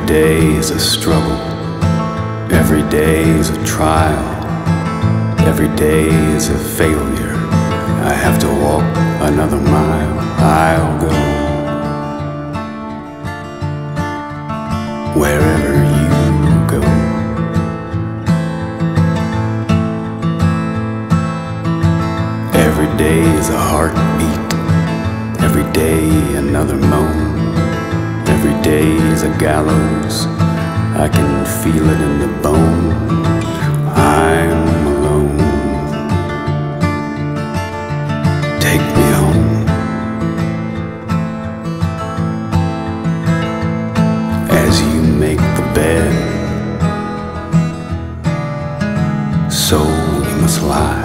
day is a struggle. Every day is a trial. Every day is a failure. I have to walk another mile. I'll go wherever you go. Every day is a heartbeat. Every day another moan. Every day is a gallows. I can feel it in the bone. I'm alone. Take me home. As you make the bed, so you must lie.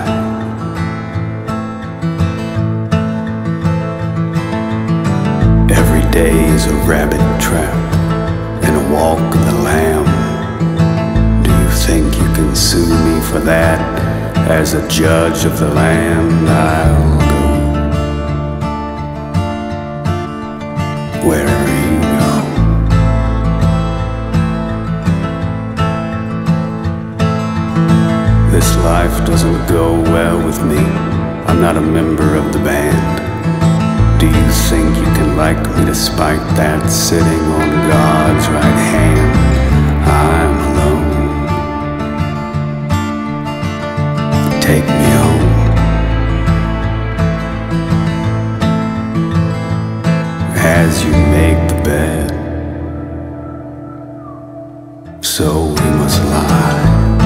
Every day is a rabbit trap and a walk of the lamb. Do you think you can sue me for that? As a judge of the land, I'll go wherever you go. This life doesn't go well with me. I'm not a member of the band. Do you think you can like me despite that? Sitting on God's right hand, I'm alone. Take me home. As you make the bed, so we must lie.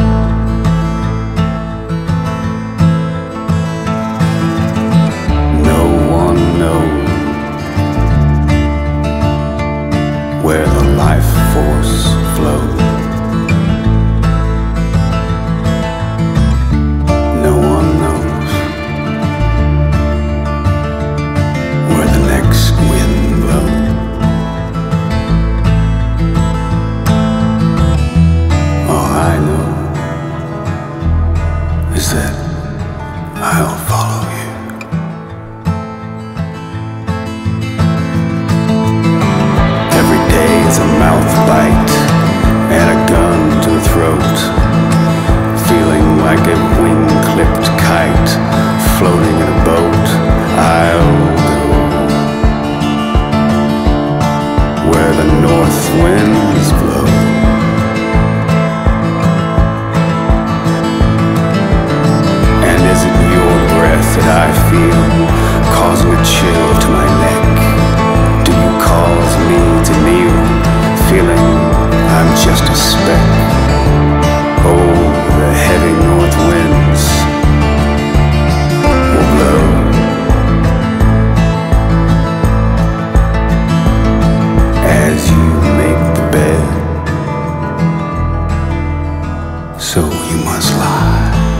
Where the life force flows. No one knows where the next wind blows. All I know is that I'll follow you. It's a mouth bite and a gun to the throat. Feeling like a wing-clipped kite floating in a boat. I'll go where the north winds blow. And is it your breath that I feel causing a chill to my neck? Do you cause me to kneel, feeling I'm just a speck? Oh, the heavy north winds will blow. As you make the bed, so you must lie.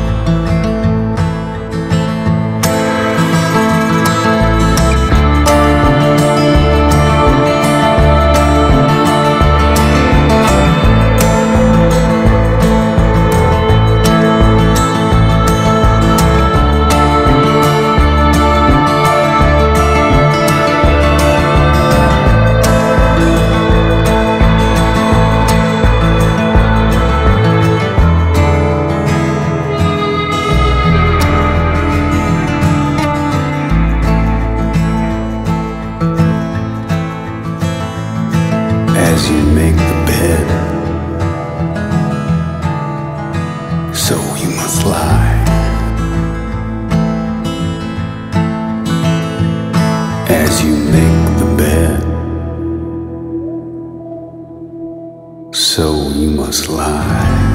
As you make the bed, so you must lie. As you make the bed, so you must lie.